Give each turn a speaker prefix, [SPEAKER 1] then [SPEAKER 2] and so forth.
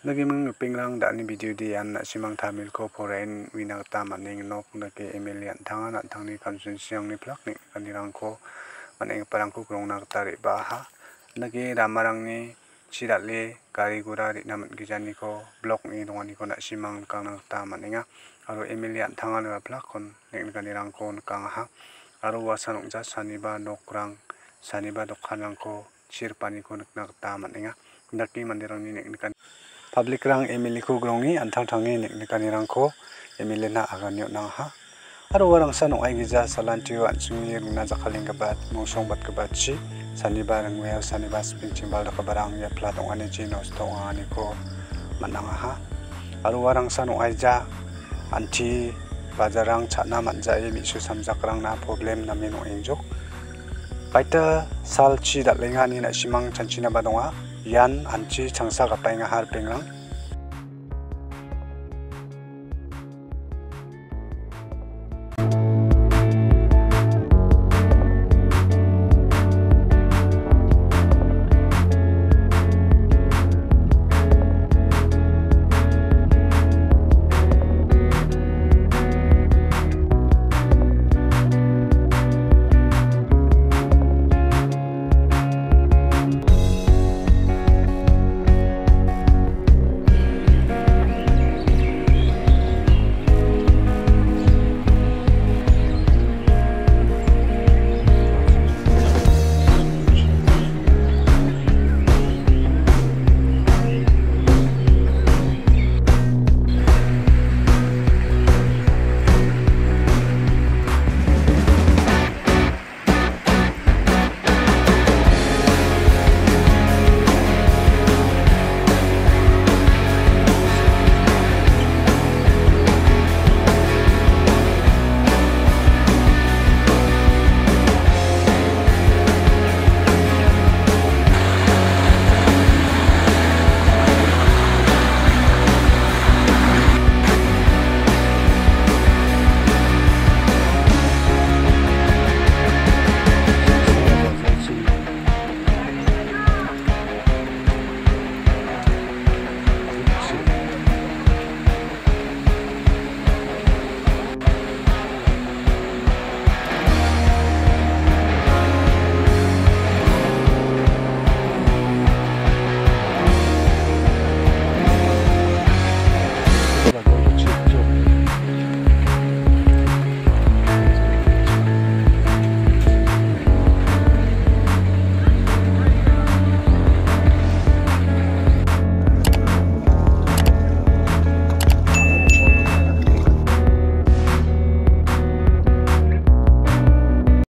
[SPEAKER 1] Lagi meng pinglang da ni video di an na simang tamil ko foreign winang ta maning nok nake MLA tanga na tangni kansun siang ni plak ni kanirang ko maning parang ko grong nak tarik baha nage ramarang ni sidatle gari gura ri naman gijani ko blok ni dongani ko na simang kang nak ta maninga aro MLA tanga na plak kon nek kanirang ko kang ha aro wasan ongja saniba nokrang saniba dokanrang ko sirpani ko nak ta maninga naki mandirang ni nek public rang MLA ko grongi antang tangi nek kanirang ko MLA na aganyo nang ha aro warang sa nong ay gija salantiyo ansungi rungna jakaling gabat mungsong bat gabat si saniba rangwel saniba spin cimbal da kabarang ya platong ani jinos to ani ko manang ha aro warang sa nong ay ja anti bajarang chana manjai misu samjakrang na problem na mino enjok paita salchi datlenga ni na simang chanchina badonga yan anchi changsa gapai nga har pengrang